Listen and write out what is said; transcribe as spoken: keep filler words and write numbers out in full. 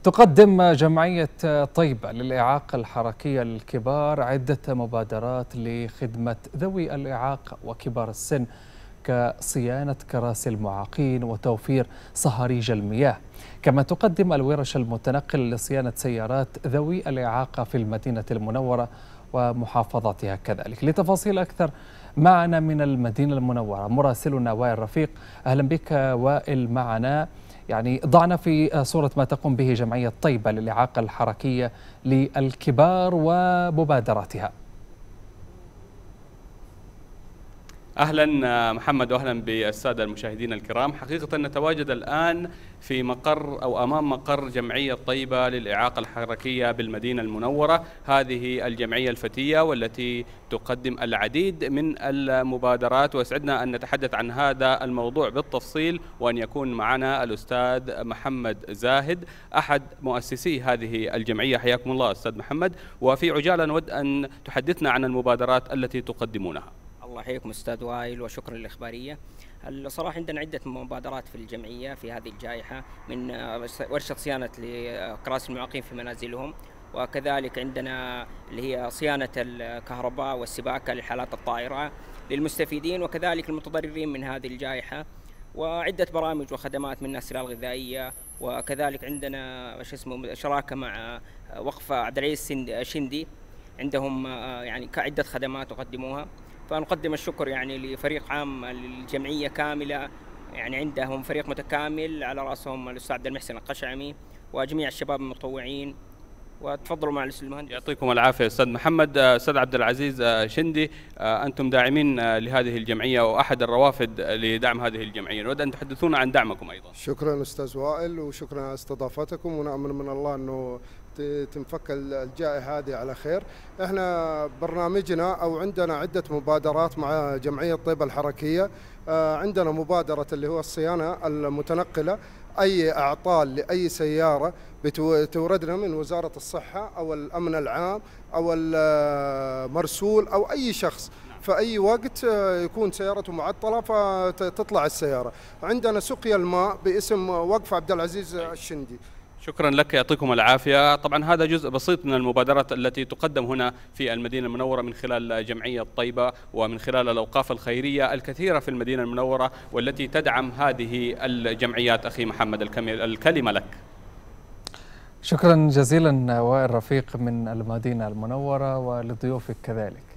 تقدم جمعية طيبة للإعاقة الحركية للكبار عدة مبادرات لخدمة ذوي الإعاقة وكبار السن كصيانة كراسي المعاقين وتوفير صهاريج المياه، كما تقدم الورش المتنقلة لصيانة سيارات ذوي الإعاقة في المدينة المنورة ومحافظاتها كذلك. لتفاصيل أكثر معنا من المدينة المنورة مراسلنا وائل رفيق. أهلا بك وائل معنا. يعني ضعنا في صورة ما تقوم به جمعية طيبة للإعاقة الحركية للكبار ومبادراتها. أهلا محمد وأهلا بالسادة المشاهدين الكرام. حقيقة نتواجد الآن في مقر أو أمام مقر جمعية طيبة للإعاقة الحركية بالمدينة المنورة. هذه الجمعية الفتية والتي تقدم العديد من المبادرات، ويسعدنا أن نتحدث عن هذا الموضوع بالتفصيل وأن يكون معنا الأستاذ محمد زاهد أحد مؤسسي هذه الجمعية. حياكم الله أستاذ محمد، وفي عجالة نود أن تحدثنا عن المبادرات التي تقدمونها. الله يحييكم أستاذ وائل وشكرا للإخبارية. الصراحة عندنا عدة مبادرات في الجمعية في هذه الجائحة، من ورشة صيانة لكراسي المعاقين في منازلهم، وكذلك عندنا اللي هي صيانة الكهرباء والسباكة للحالات الطائرة للمستفيدين وكذلك المتضررين من هذه الجائحة، وعدة برامج وخدمات من السلال الغذائية، وكذلك عندنا وش اسمه شراكة مع وقف عبد العزيز شندي، عندهم يعني كعدة خدمات يقدموها. فنقدم الشكر يعني لفريق عام للجمعية كاملة، يعني عندهم فريق متكامل على رأسهم الأستاذ عبد المحسن القشعمي وجميع الشباب المتطوعين. وتفضلوا مع الأستاذ المهندس. يعطيكم العافية أستاذ محمد. أستاذ عبد العزيز شندي، أنتم داعمين لهذه الجمعية وأحد الروافد لدعم هذه الجمعية، نود أن تحدثونا عن دعمكم أيضا. شكرا أستاذ وائل وشكرا على استضافتكم، ونأمل من الله أنه تنفك الجائحة هذه على خير. احنا برنامجنا او عندنا عدة مبادرات مع جمعية طيبة الحركية. عندنا مبادرة اللي هو الصيانة المتنقلة، اي اعطال لاي سيارة بتوردنا من وزارة الصحة او الامن العام او المرسول او اي شخص في أي وقت يكون سيارته معطلة فتطلع السيارة. عندنا سقيا الماء باسم وقف عبد العزيز الشندي. شكرا لك، يعطيكم العافية. طبعا هذا جزء بسيط من المبادرات التي تقدم هنا في المدينة المنورة من خلال جمعية طيبة ومن خلال الأوقاف الخيرية الكثيرة في المدينة المنورة والتي تدعم هذه الجمعيات. أخي محمد الكلمة لك. شكرا جزيلا وائل رفيق من المدينة المنورة ولضيوفك كذلك.